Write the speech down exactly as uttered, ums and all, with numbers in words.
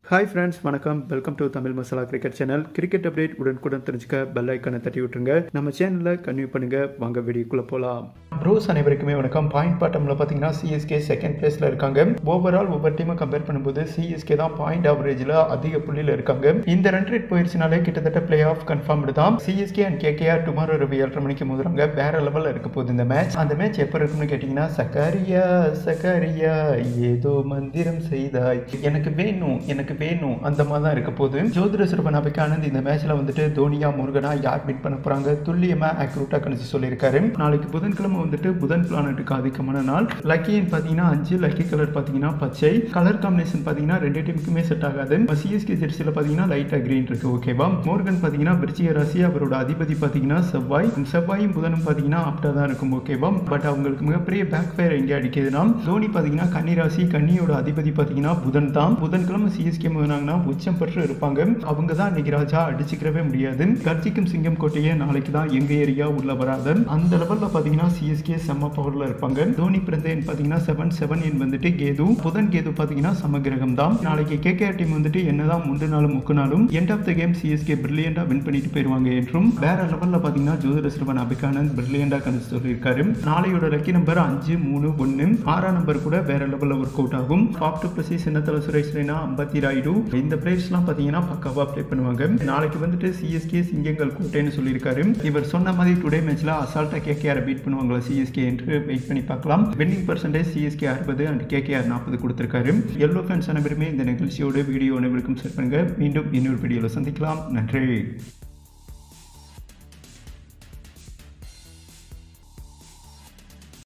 Hi friends, வணக்கம். Welcome to Tamil Masala cricket channel. Cricket update உடனுக்குடன் தெரிஞ்சுக்க பெல் ஐக்கானை தட்டி விட்டுருங்க. நம்ம சேனலில் கன்டினியூ பண்ணுங்க. வாங்க வீடியோக்குள்ளே போகலாம். ப்ரோஸ் அனைவருக்குமே வணக்கம். பாயிண்ட் பாட்டமில் பார்த்தீங்கன்னா சிஎஸ்கே செகண்ட் பிளேஸில் இருக்காங்க. ஓவரால் ஒவ்வொரு டீமை கம்பேர் பண்ணும்போது சிஎஸ்கே தான் பாயிண்ட் ஆவரேஜில் அதிக புள்ளியில் இருக்காங்க. இந்த ரன் ரேட் போயிடுச்சுனாலே கிட்டத்தட்ட பிளே ஆஃப் கன்ஃபார்ம்டு தான். சிஎஸ்கே அண்ட் கேகேஆர் டுமாரோ இரவு ஏழரை மணிக்கு மோதுறாங்க. வேற லெவலில் இருக்க போகுது இந்த மேட்ச். அந்த மேட்ச் எப்போ இருக்குன்னு கேட்டிங்கன்னா, சக்கரியா சக்கரியா ஏதோ மந்திரம் செய்தாய், எனக்கு வேணும் எனக்கு வேணும் அந்த மாதிரி தான் இருக்க போகுது. ஜோதிட சுரபன் அபிகானந்த் இந்த மேட்ச்ல வந்துட்டு தோனியா முருகனா யார் பிட் பண்ண போறாங்க துல்லியமா அக்யூரேட்டா கணிச்சு சொல்லியிருக்காரு. நாளைக்கு புதன்கிழமை வந்துட்டு புதன் பிளானட்டுக்கு அதிகமான நாள். லக்கின்னு பாத்தீங்கன்னா அஞ்சு, லக்கி கலர் பாத்தீங்கன்னா பச்சை. கலர் காம்பினேஷன் பாத்தீங்கன்னா ரெண்டு டீமுக்குமே செட் ஆகாது. சிஎஸ்கே ஜெர்சில பாத்தீங்கன்னா லைட்டா கிரீன் இருக்கு. ஓகேவா. மோர்கன் பாத்தீங்கன்னா விருச்சிக ராசி, அவரோட அதிபதி பாத்தீங்கன்னா செவ்வாய். செவ்வாயும் புதனும் பாத்தீங்கன்னா ஆப்டா தான் இருக்கும். ஓகேவா. பட் அவங்களுக்கு மிகப்பெரிய பேக் ஃபயர் எங்க அடிக்குதுன்னா, தோனி பாத்தீங்கன்னா கன்னி ராசி, கன்னியோட அதிபதி பாத்தீங்கன்னா புதன் தான். புதன்கிழமை சிஎஸ்கே உச்சம் பெற்று இருப்பாங்க. அவங்க தான் இன்னைக்கு ராஜா, அடிச்சுக்கிறவே முடியாது. கர்ஜிக்கும் சிங்கம் கோட்டையே நாளைக்கு தான் எங்க ஏரியா உள்ள வராது. அந்த லெவல்ல பாத்தீங்கன்னா சிஎஸ்கே செம்ம பவர்ல இருப்பாங்க. தோனி பிறந்த எண் பாத்தீங்கன்னா செவன் செவன் எண் வந்துட்டு கேது. புதன் கேது பாத்தீங்கன்னா சமகிரகம் தான். நாளைக்கு கேகேஆர் டீம் வந்துட்டு என்னதான் முண்டு நாளும் முக்கு நாளும் end of the game CSK பிரில்லியண்டா வின் பண்ணிட்டு போயிருவாங்க என்றும் வேற லெவல்ல பாத்தீங்கன்னா ஜோதிட சிறுவன் அபிகானந்த் பிரில்லியண்டா கணிச்சு சொல்லியிருக்காரு. நாளையோட லக்கி நம்பர் அஞ்சு மூணு ஒன்னு. ஆறாம் நம்பர் கூட வேற லெவல்ல ஒர்க் அவுட் ஆகும். ஃபாப்ட் பிளஸ் சின்னத்தல சுரேஷ் ரெய்னா, அம்பத்தி ராயுடு, இந்த பிளேயர்ஸ்லாம் பார்த்தீங்கன்னா பக்காவா ப்ளே பண்ணுவாங்க. நாளைக்கு வந்துட்டு சிஎஸ்கே சிங்கங்கள் கோட்டைன்னு சொல்லியிருக்காரு. இவர் சொன்ன மாதிரி டுடே மேட்ச்ல அசால்ட்டா கேகேஆர் பீட் பண்ணுவாங்களா சிஎஸ்கே என்று வெயிட் பண்ணி பார்க்கலாம். வின்னிங் பர்சன்டேஜ் சிஎஸ்கே அறுபது அண்ட் கேகேஆர் நாற்பது கொடுத்திருக்காரு. எல்லோ ஃபேன்ஸ் அனைவருமே இந்த நிகழ்ச்சியோட வீடியோ அனைவருக்கும் ஷேர் பண்ணுங்க. மீண்டும் இன்னொரு வீடியோவில் சந்திக்கலாம். நன்றி.